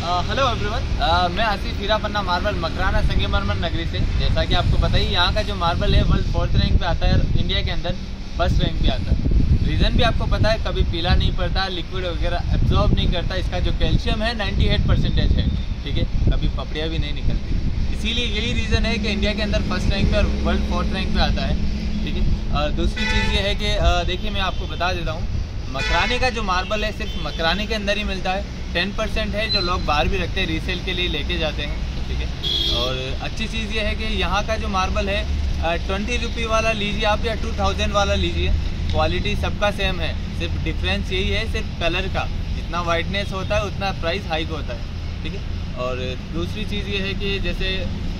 Hello everyone, मैं Asif Heera Panna marble Makrana संगमरमर नगरी से। जैसा कि आपको पता ही, यहाँ का जो मार्बल है वर्ल्ड 4th रैंक पे आता है, इंडिया के अंदर 1st रैंक पे आता है। रीज़न भी आपको पता है, कभी पीला नहीं पड़ता, लिक्विड वगैरह एब्जॉर्ब नहीं करता। इसका जो कैल्शियम है 98% है, ठीक है। कभी पपड़ियाँ भी नहीं निकलती, इसीलिए यही रीज़न है कि इंडिया के अंदर 1st रैंक पे और वर्ल्ड 4th रैंक पे आता है, ठीक है। दूसरी चीज़ ये है कि देखिए, मैं आपको बता देता हूँ, मकराने का जो मार्बल है सिर्फ मकराने के अंदर ही मिलता है। 10% है जो लोग बाहर भी रखते हैं, रीसेल के लिए लेके जाते हैं, ठीक है। और अच्छी चीज़ ये है कि यहाँ का जो मार्बल है 20 रुपये वाला लीजिए आप या 2000 वाला लीजिए, क्वालिटी सबका सेम है। सिर्फ डिफरेंस यही है, सिर्फ कलर का। जितना वाइटनेस होता है उतना प्राइस हाइक होता है, ठीक है। और दूसरी चीज़ ये है कि जैसे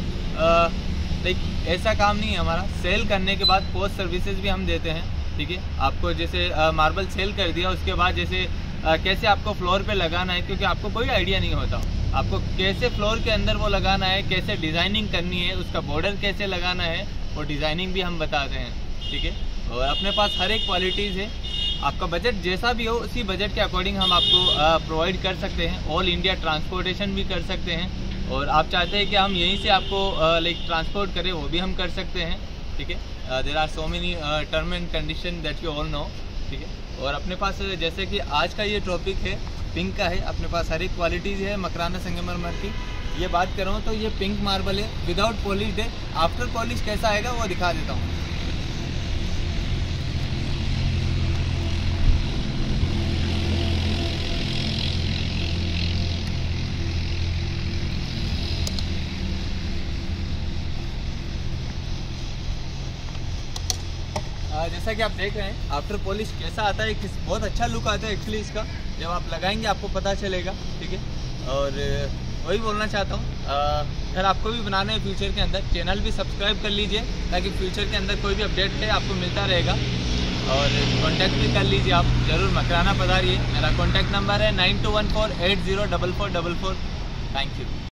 लाइक ऐसा काम नहीं है हमारा, सेल करने के बाद पोस्ट सर्विसेज भी हम देते हैं, ठीक है। आपको जैसे मार्बल सेल कर दिया, उसके बाद जैसे कैसे आपको फ्लोर पे लगाना है, क्योंकि आपको कोई आइडिया नहीं होता, आपको कैसे फ्लोर के अंदर वो लगाना है, कैसे डिज़ाइनिंग करनी है, उसका बॉर्डर कैसे लगाना है, वो डिज़ाइनिंग भी हम बताते हैं, ठीक है। और अपने पास हर एक क्वालिटीज़ है। आपका बजट जैसा भी हो, उसी बजट के अकॉर्डिंग हम आपको प्रोवाइड कर सकते हैं। ऑल इंडिया ट्रांसपोर्टेशन भी कर सकते हैं, और आप चाहते हैं कि हम यहीं से आपको लाइक ट्रांसपोर्ट करें, वो भी हम कर सकते हैं, ठीक है। There are so many term and condition that you all know, ठीक है। और अपने पास जैसे कि आज का ये टॉपिक है पिंक का है, अपने पास हर एक क्वालिटीज़ है मकराना संगमरमर की। ये बात कर रहा हूँ तो ये पिंक मार्बल है, विदाउट पॉलिश है। आफ्टर पॉलिश कैसा आएगा वो दिखा देता हूँ। जैसा कि आप देख रहे हैं, आफ्टर पॉलिश कैसा आता है, बहुत अच्छा लुक आता है एक्चुअली इसका। जब आप लगाएंगे आपको पता चलेगा, ठीक है। और वही बोलना चाहता हूँ, अगर आपको भी बनाना है फ्यूचर के अंदर, चैनल भी सब्सक्राइब कर लीजिए, ताकि फ्यूचर के अंदर कोई भी अपडेट है आपको मिलता रहेगा। और कॉन्टैक्ट भी कर लीजिए, आप ज़रूर मकराना पधारिए। मेरा कॉन्टैक्ट नंबर है 9214804444। Thank you.